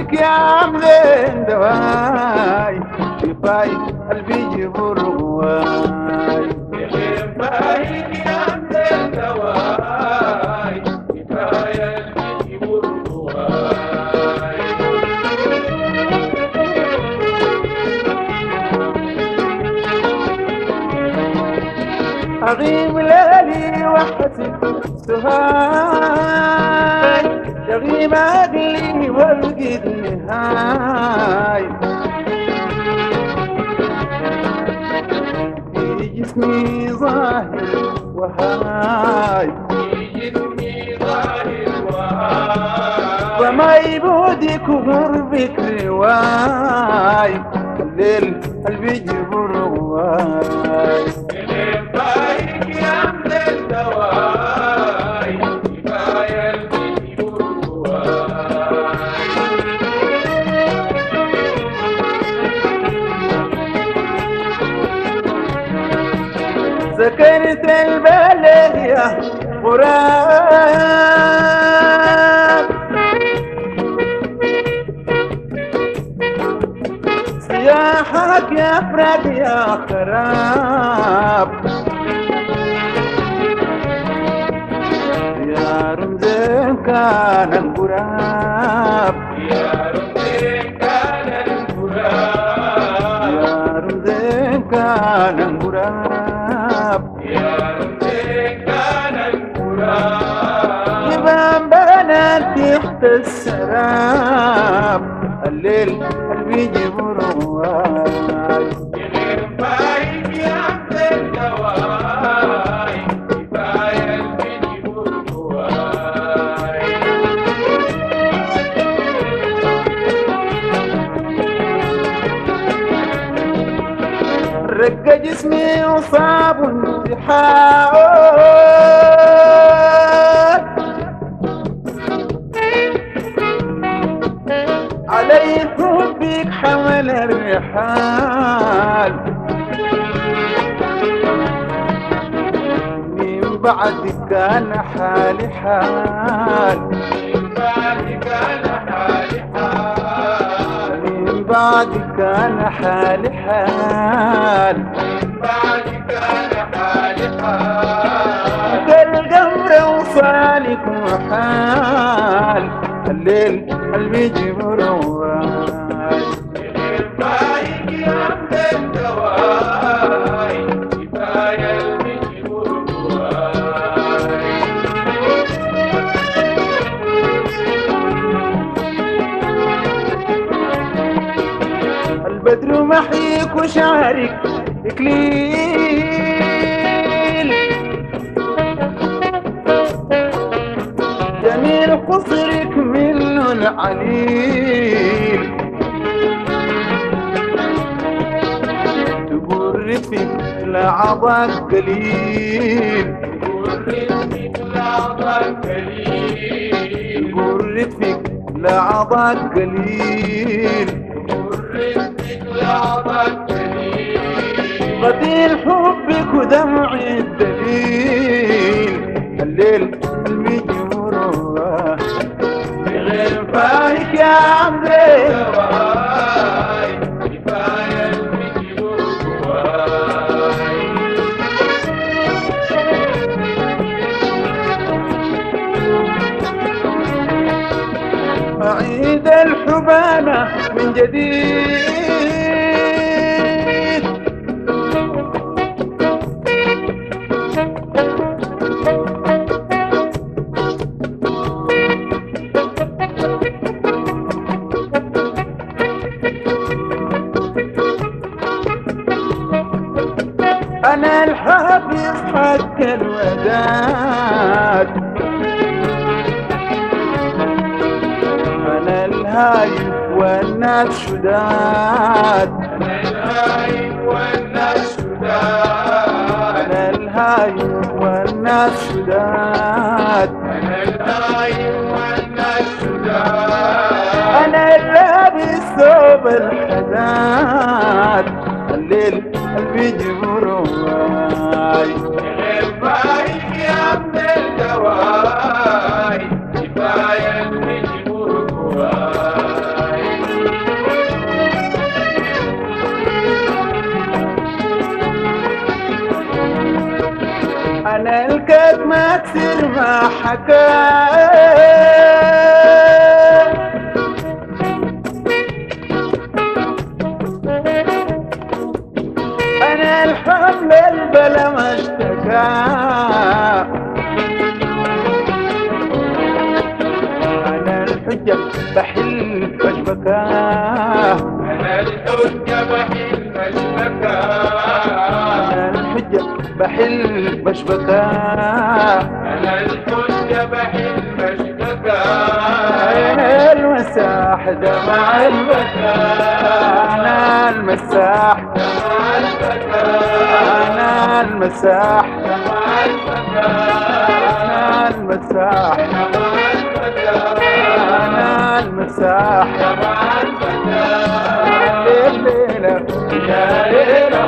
بايك يا عمرين دواي شفاي قلبي جبر غواي بايك يا عمرين دواي شفاي قلبي جبر غواي أغيب ليلي وحدي سهاي يغيب عقلي والقد نهاي في جسمي ظاهر وهاي في جسمي ظاهر وهاي وما يبودي كبر بك رواي الليل قلبي جبر غواي بايك يا عمرين دواي شفاي قلبي جبر غواي سكنت البلد يا غراب سياحك يا فرد يا خراب يا رمزين كان الغراب يا رمزين كان الغراب يا رمزين كان الغراب يا رمزين كان الغراب يبان بنات تحت السراب الليل قلبي جبر غواي بايك يا عمرين دواي شفاي قلبي جبر غواي رق جسمي وصاب انتحار علي حبك حمل الرحال من بعدك انا حالي حال بعدك انا حالي حال من بعدك انا حالي حال بعدك انا حالي حال القمر وصالك وحال الليل قلبي جبر غواي بايك يا عمرين دواي شفاي قلبي جبر غواي البدر محيك وشعرك إكليل جميل قصرك منه العليل تقول رفيق لعضك قليل ورثني لعظك قليل تقول رفيق لعضك قليل ورثني لعظك قليل قتيل حبك ودمعي الدليل الليل قلبي جمره بغير فايك يا عمري دواي شفاي قلبي جبر غواي أعيد الحبانة من جديد أنا الحافظ حق الوداد أنا الهايف والناس شداد أنا الهايب والناس شداد أنا الهايف والناس شداد أنا الهايب والناس شداد أنا اللابس ثوب الحداد الليل قلبي جبر غواي غير بايك يا عمرين دواي شفاي قلبي جبر غواي حكى أنا الحمل البلا ما اشتكى أنا الحجة بحل بشبكة أنا الحجة بحل بشبكة أنا الحجة بحل بشبكة أنا الحجة بحل بشبكة أنا المساح دمع البكا أنا المساح مع الفتى أنا المساح مع الفتى أنا المساح مع الفتى أنا المساح مع الفتى الليلة يا ليلى